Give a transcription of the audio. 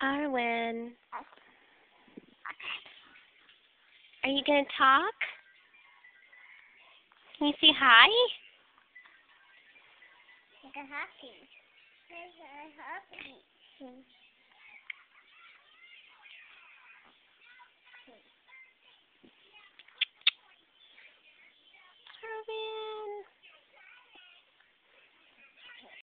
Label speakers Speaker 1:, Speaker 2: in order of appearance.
Speaker 1: Arwen, are you going to talk? Can you say hi?
Speaker 2: Happy.